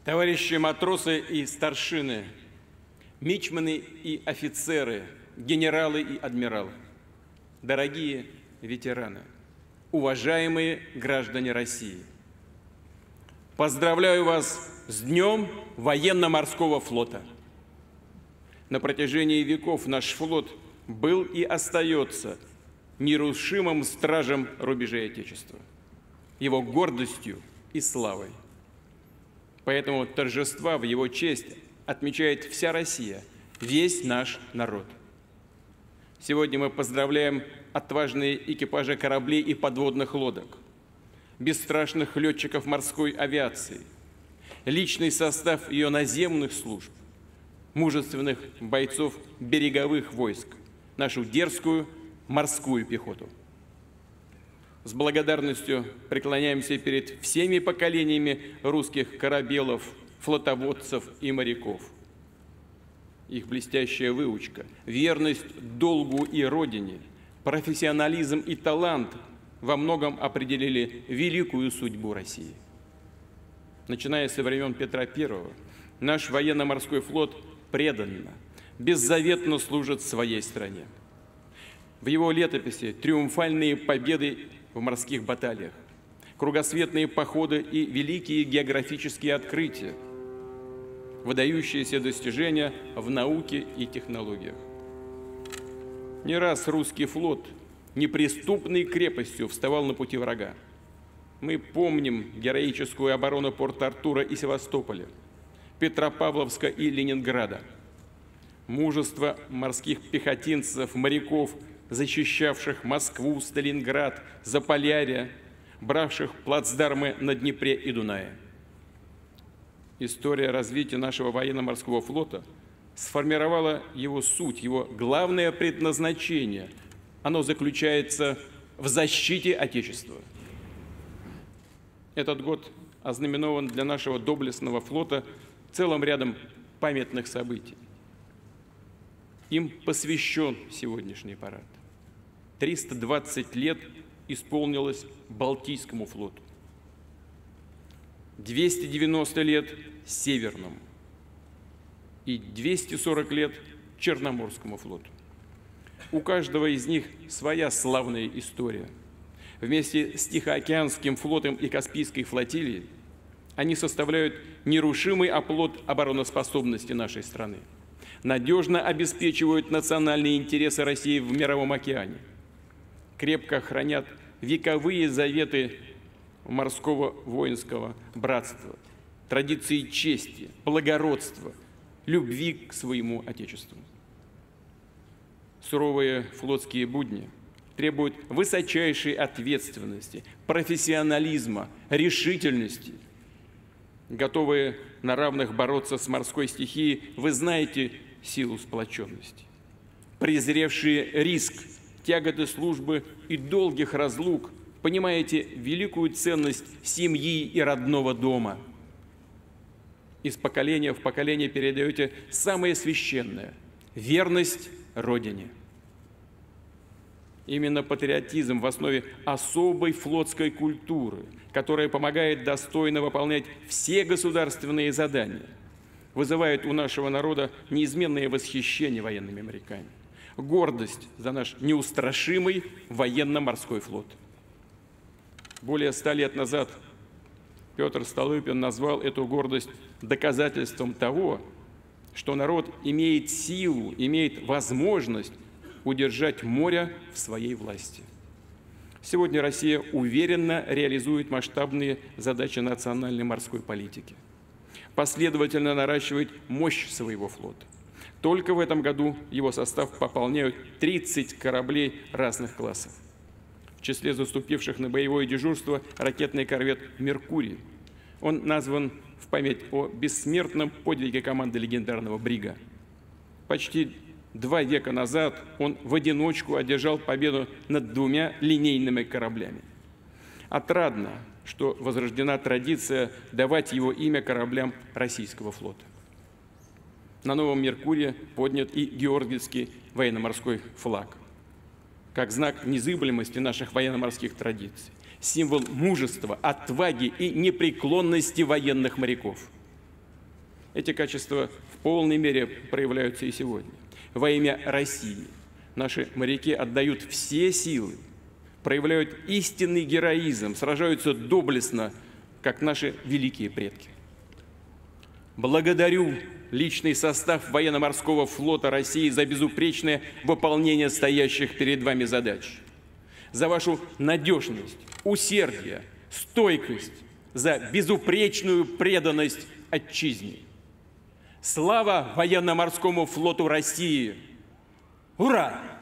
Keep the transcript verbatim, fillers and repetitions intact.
Товарищи матросы и старшины, мичманы и офицеры, генералы и адмиралы, дорогие ветераны, уважаемые граждане России, поздравляю вас с Днем военно-морского флота. На протяжении веков наш флот был и остается нерушимым стражем рубежей Отечества, его гордостью и славой. Поэтому торжества в его честь отмечает вся Россия, весь наш народ. Сегодня мы поздравляем отважные экипажи кораблей и подводных лодок, бесстрашных летчиков морской авиации, личный состав ее наземных служб, мужественных бойцов береговых войск, нашу дерзкую морскую пехоту. С благодарностью преклоняемся перед всеми поколениями русских корабелов, флотоводцев и моряков. Их блестящая выучка, верность долгу и родине, профессионализм и талант во многом определили великую судьбу России. Начиная со времен Петра Первого, наш военно-морской флот преданно, беззаветно служит своей стране. В его летописи триумфальные победы в морских баталиях, кругосветные походы и великие географические открытия, выдающиеся достижения в науке и технологиях. Не раз русский флот неприступной крепостью вставал на пути врага. Мы помним героическую оборону Порт-Артура и Севастополя, Петропавловска и Ленинграда, мужество морских пехотинцев, моряков, защищавших Москву, Сталинград, Заполярье, бравших плацдармы на Днепре и Дунае. История развития нашего военно-морского флота сформировала его суть, его главное предназначение. Оно заключается в защите Отечества. Этот год ознаменован для нашего доблестного флота целым рядом памятных событий. Им посвящен сегодняшний парад. триста двадцать лет исполнилось Балтийскому флоту, двести девяносто лет Северному и двести сорок лет Черноморскому флоту. У каждого из них своя славная история. Вместе с Тихоокеанским флотом и Каспийской флотилией они составляют нерушимый оплот обороноспособности нашей страны, надежно обеспечивают национальные интересы России в мировом океане, крепко хранят вековые заветы морского воинского братства, традиции чести, благородства, любви к своему Отечеству. Суровые флотские будни требуют высочайшей ответственности, профессионализма, решительности. Готовые на равных бороться с морской стихией, вы знаете силу сплоченности. Презревшие риск, тяготы службы и долгих разлук, понимаете великую ценность семьи и родного дома. Из поколения в поколение передаете самое священное – верность Родине. Именно патриотизм в основе особой флотской культуры, которая помогает достойно выполнять все государственные задания, вызывает у нашего народа неизменное восхищение военными моряками, гордость за наш неустрашимый военно-морской флот. Более ста лет назад Петр Столыпин назвал эту гордость доказательством того, что народ имеет силу, имеет возможность удержать море в своей власти. Сегодня Россия уверенно реализует масштабные задачи национальной морской политики, последовательно наращивает мощь своего флота. Только в этом году его состав пополняют тридцать кораблей разных классов. В числе заступивших на боевое дежурство ракетный корвет «Меркурий». Он назван в память о бессмертном подвиге команды легендарного «Брига». Почти два века назад он в одиночку одержал победу над двумя линейными кораблями. Отрадно, что возрождена традиция давать его имя кораблям российского флота. На новом «Меркурии» поднят и Георгиевский военно-морской флаг, как знак незыблемости наших военно-морских традиций, символ мужества, отваги и непреклонности военных моряков. Эти качества в полной мере проявляются и сегодня. Во имя России наши моряки отдают все силы, проявляют истинный героизм, сражаются доблестно, как наши великие предки. Благодарю личный состав Военно-морского флота России за безупречное выполнение стоящих перед вами задач, за вашу надежность, усердие, стойкость, за безупречную преданность отчизне. Слава Военно-морскому флоту России! Ура!